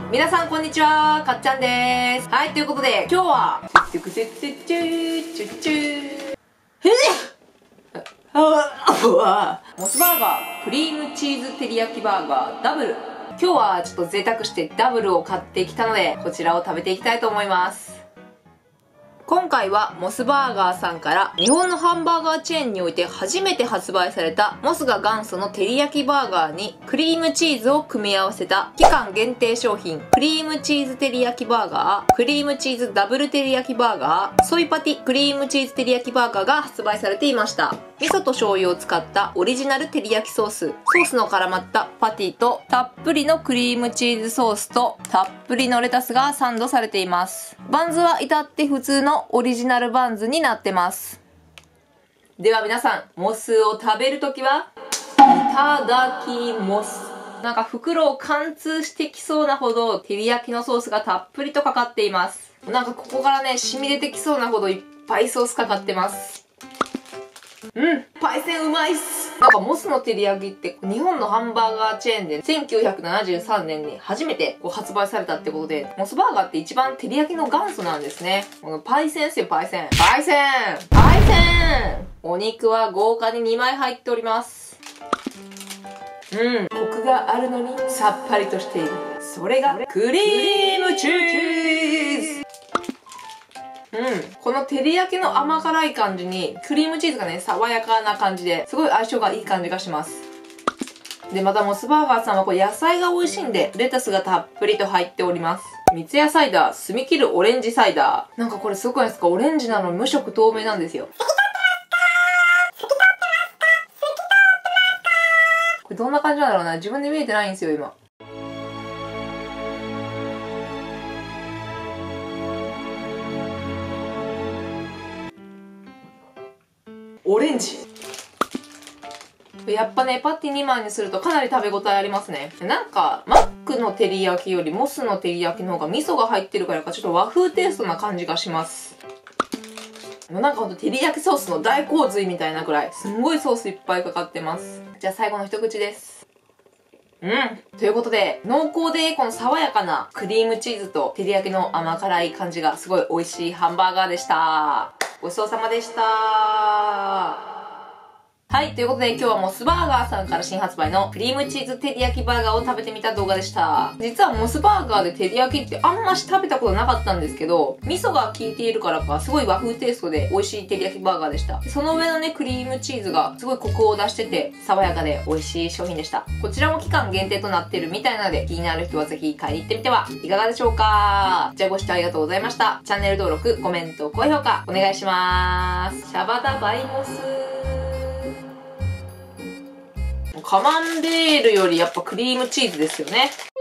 皆さんこんにちは、かっちゃんです。はい、ということで今日はモスバーガークリームチーズ照り焼きバーガーダブル。今日はちょっと贅沢してダブルを買ってきたので、こちらを食べていきたいと思います。今回はモスバーガーさんから日本のハンバーガーチェーンにおいて初めて発売されたモスが元祖の照り焼きバーガーにクリームチーズを組み合わせた期間限定商品クリームチーズ照り焼きバーガー、クリームチーズダブル照り焼きバーガー、ソイパティクリームチーズ照り焼きバーガーが発売されていました。味噌と醤油を使ったオリジナル照り焼きソースの絡まったパティとたっぷりのクリームチーズソースとたっぷりのレタスがサンドされています。バンズは至って普通のオリジナルバンズになってます。では皆さん、モスを食べるときはいただきモス。なんか袋を貫通してきそうなほど照り焼きのソースがたっぷりとかかっています。なんかここからね、染み出てきそうなほどいっぱいソースかかってます。パイセンうまいっす。なんかモスの照り焼きって日本のハンバーガーチェーンで1973年に初めて発売されたってことで、モスバーガーって一番照り焼きの元祖なんですね。このパイセンですよ、パイセン。パイセンパイセン。お肉は豪華に2枚入っております。コクがあるのにさっぱりとしている。それがクリームチーズ。この照り焼きの甘辛い感じにクリームチーズがね、爽やかな感じですごい相性がいい感じがします。で、またモスバーガーさんはこれ野菜が美味しいんで、レタスがたっぷりと入っております。三ツ矢サイダー、澄み切るオレンジサイダー。なんかこれすごくないですか？オレンジなのに無色透明なんですよ。これどんな感じなんだろうな。自分で見えてないんですよ、今。オレンジ。やっぱね、パティ2枚にするとかなり食べ応えありますね。なんか、マックの照り焼きよりモスの照り焼きの方が味噌が入ってるからかちょっと和風テイストな感じがします。なんかほんと照り焼きソースの大洪水みたいなくらい、すんごいソースいっぱいかかってます。じゃあ最後の一口です。ということで、濃厚でこの爽やかなクリームチーズと照り焼きの甘辛い感じがすごい美味しいハンバーガーでした。ごちそうさまでした。はい、ということで今日はモスバーガーさんから新発売のクリームチーズ照り焼きバーガーを食べてみた動画でした。実はモスバーガーで照り焼きってあんまし食べたことなかったんですけど、味噌が効いているからかすごい和風テイストで美味しい照り焼きバーガーでした。その上のね、クリームチーズがすごいコクを出してて爽やかで美味しい商品でした。こちらも期間限定となってるみたいなので、気になる人はぜひ買いに行ってみてはいかがでしょうか。じゃあご視聴ありがとうございました。チャンネル登録、コメント、高評価お願いします。シャバダバイモス。カマンベールよりやっぱクリームチーズですよね。